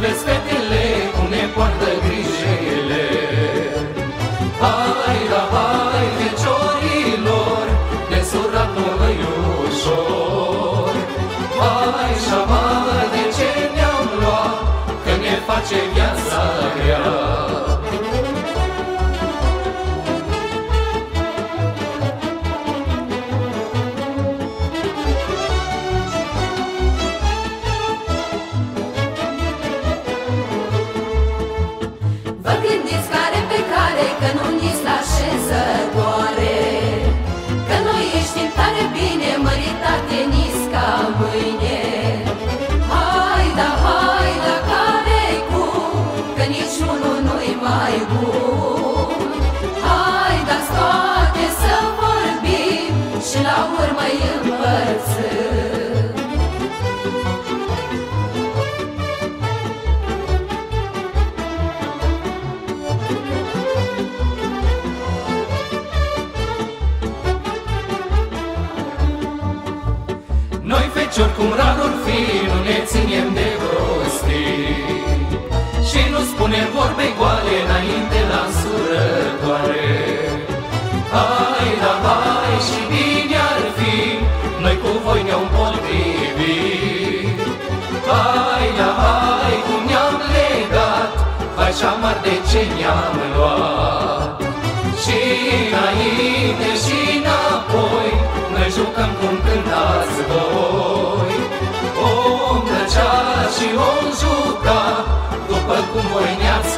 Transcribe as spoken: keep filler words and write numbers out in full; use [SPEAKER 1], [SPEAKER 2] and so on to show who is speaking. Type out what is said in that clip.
[SPEAKER 1] vezi fetele cum ne poartă grijile. Hai, da, hai, feciorilor, de surat nu-i ușor. Hai, șamar, de ce ne-am luat, că ne face viața grea.
[SPEAKER 2] Vă gândiți care pe care, că nu ni-s la așezătoare, că noi știm tare bine, măritate ni-s ca mâine. Hai, da, hai, da, care-i cum, că niciunul nu-i mai bun. Hai, da, toate să vorbim și la urmă-i împărțim.
[SPEAKER 1] Noi feciori cum rar or fi, nu ne ținem de prostii și nu spunem vorbe goale înainte la însurătoare. Hai, da, hai, și bine ar fi, noi cu voi ne-om potrivit. Hai, da, hai, cum ne-am legat, hai șamar de ce ne-am luat. Și înainte și înapoi, noi jucăm cum cântați voi. Om plăcea și om juca, după cum voi ne-ați